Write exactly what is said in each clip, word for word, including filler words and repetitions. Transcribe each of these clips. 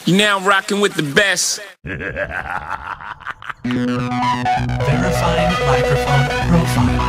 You're now rocking with the best. Verifying microphone profile.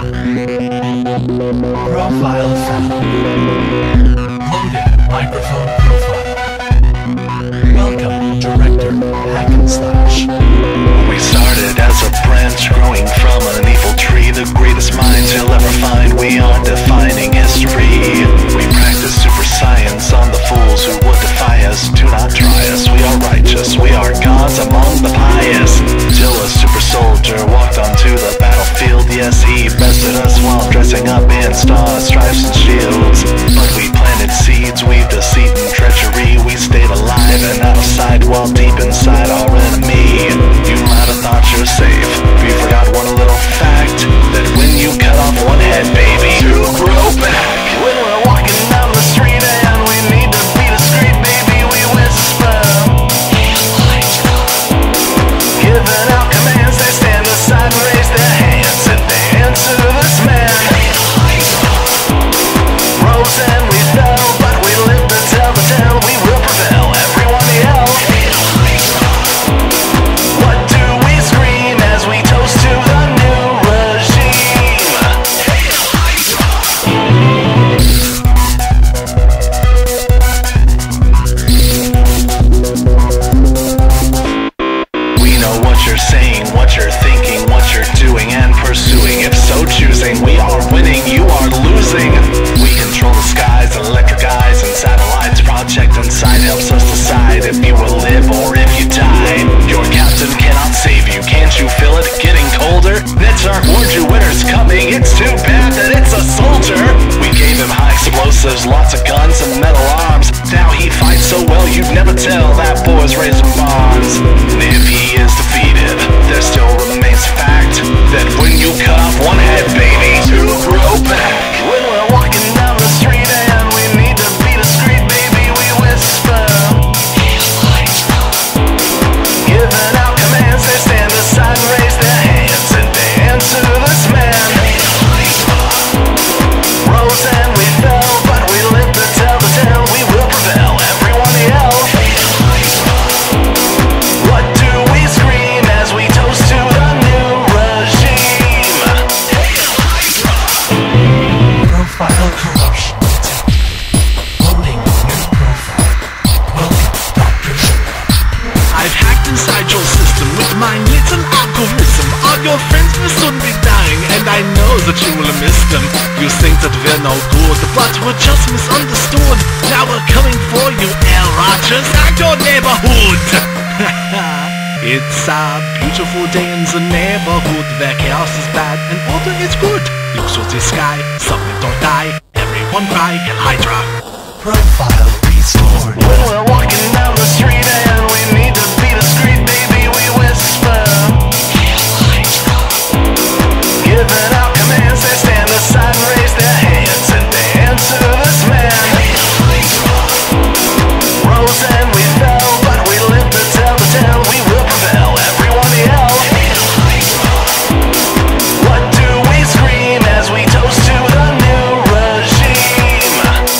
Profile found. Loaded microphone profile. Welcome, Director Hacknslash. We started as a branch growing from an evil tree. The greatest minds you'll ever find. We are defining history. We practice super science on the fools who would defy us. Do not try us. We are righteous. We are gods among the pious. Till a super soldier walked onto the battlefield. Yes, he bested us while dressing up in stars, stripes, and shields. But we planted seeds, we deceit and treachery. We stayed alive and out of sight while deep inside our enemy. You might have thought you're safe. We forgot one little fact, that when you cut off one head, baby, you grow back. When we're walking down the street and we need to be discreet, baby, we whisper. Giving out commands, they stand aside and raise their hands, and they answer this man. Rose and we fell, but we lived to tell the tale. We will prevail, everyone yell. What do we scream as we toast to the new regime? We know what you're saying, what you're thinking, what you're doing and pursuing. If so choosing, we are winning, you are losing. We control the skies, electric eyes and satellites. Project Inside helps us decide if you will live or if you die. Your captain cannot save you, can't you feel it getting colder? Netzark warned you winter's coming, it's too bad that it's a soldier. We gave him high explosives, lots of guns and metal arms. Now he fights so well you'd never tell that boy's raising bonds. And if he is defeated, there still remains fact that when you cut off one head, baby, to grow back. When we're walking down the street and we need to be discreet, baby, we whisper. Giving out commands, they stand aside and raise their hands, and they answer this man. Rose and we fell, but we lived to tell the tale. We will prevail, everyone yell. What do we scream as we toast to the new regime? Profile corruption detected. Loading new profile. Welcome, Doctor Zerk. I've hacked inside your system with my little algorithm. All your friends will soon be dying, and I know that you will miss them. You think that we're no good, but we're just misunderstood. Now we're coming for you, L. Rogers, and your neighborhood. It's a beautiful day in the neighborhood where chaos is bad and order is good. Look to the sky, submit or die. Everyone cry, Hail Hydra. Profile restored. When we're walking down the street and we need to be discreet, baby, we whisper. Giving out commands, they stand aside and raise their hands, and they answer this man. Rose and we fell, but we lived to tell the tale. We will prevail, everyone yell. What do we scream as we toast to the new regime?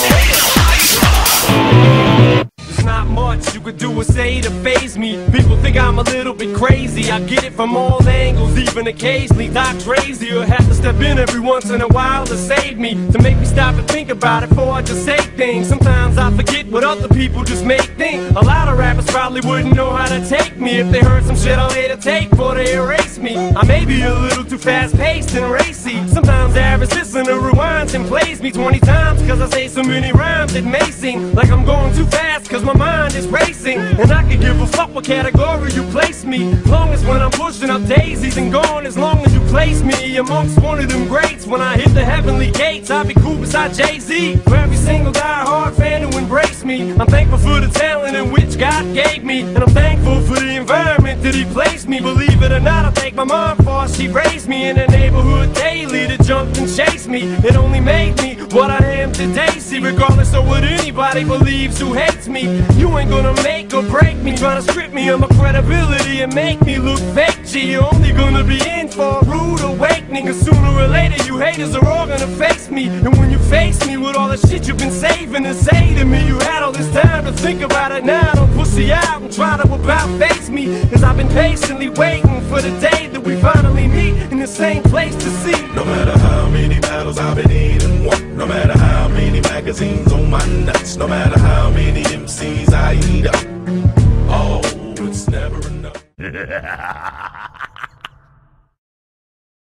There's not much you could do or say to faze me. People think I'm a little bit crazy. I get it from all angles, even occasionally. Doc's crazy, or have to step in every once in a while to save me, to make me stop and think about it before I just say things. Sometimes I forget what other people just make think. A lot of rappers probably wouldn't know how to take me if they heard some shit I later take before they erase me. I may be a little too fast-paced and racy. Sometimes the average listener rewinds and plays me twenty times, cause I say so many rhymes it may seem like I'm going too fast, cause my mind is racing. And I can give a fuck what category you place me, long as when I'm pushing up daisies and gone, as long as you place me amongst one of them greats. When I hit the heavenly gates, I'll be cool beside Jay-Z. For every single die-hard fan who embraced me, I'm thankful for the talent in which God gave me, and I'm thankful for the environment that He placed me. Believe it or not, I thank my mom for she raised me in the neighborhood daily that jumped and chased me. It only made me what I am today. See, regardless of what anybody believes who hates me, you ain't gonna make or break me, trying to strip me of my credibility and make me look fake. G, you're only gonna be in for a rude awakening, cause sooner or later you haters are all gonna face me. And when you face me with all the shit you've been saving to say to me, you had all this time to think about it now. Don't pussy out and try patiently waiting for the day that we finally meet in the same place to see. No matter how many battles I've been in and won, no matter how many magazines on my nuts, no matter how many M Cs I eat up, oh, it's never enough.